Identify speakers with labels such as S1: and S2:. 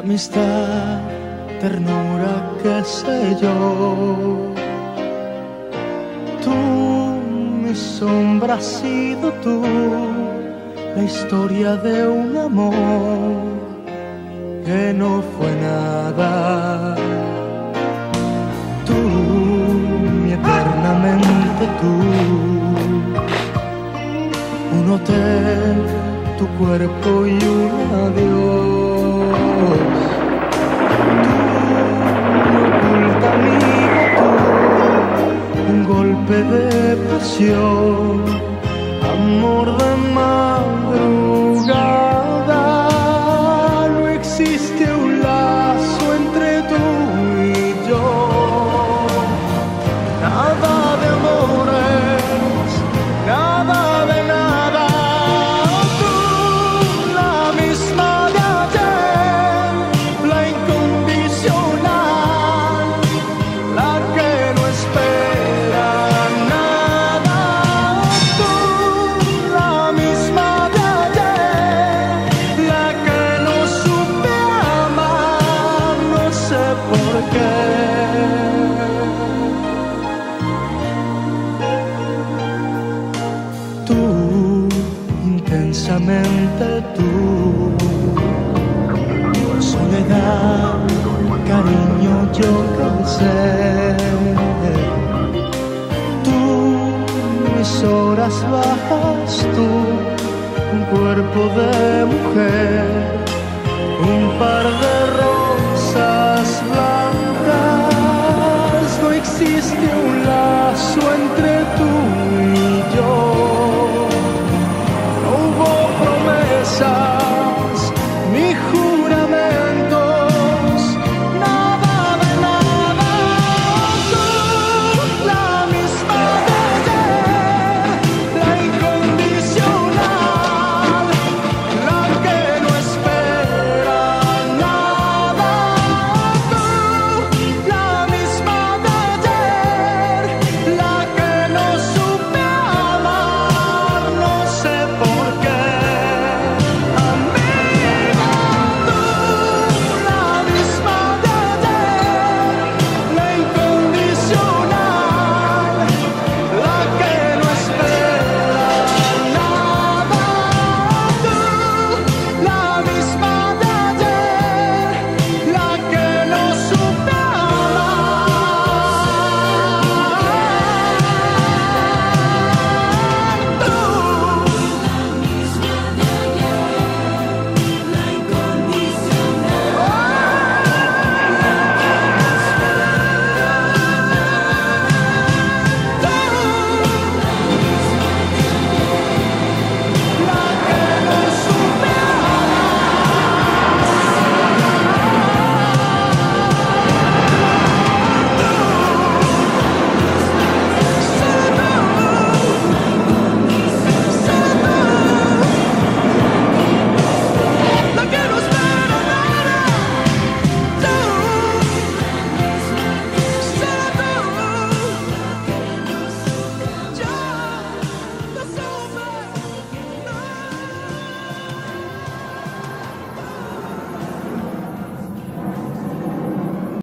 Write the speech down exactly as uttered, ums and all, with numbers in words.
S1: amistad, ternura, qué sé yo. Tú, mi sombra, has sido tú, la historia de un amor que no fue nada. Tú, mi eternamente tú, un hotel, tu cuerpo y un adiós. Tú, mi oculta amiga, tú, un golpe de pasión, amor de madrugada. No existe un lazo entre tú y yo, nada de amores, nada de nada. Tú, la misma de ayer, la incondicional, la que no espera nada. Tú, la misma de ayer, la que no supe amar, no sé por qué. Tú, intensamente tú, por soledad, cariño, yo cansé. Tú, mis horas bajas, tú, un cuerpo de mujer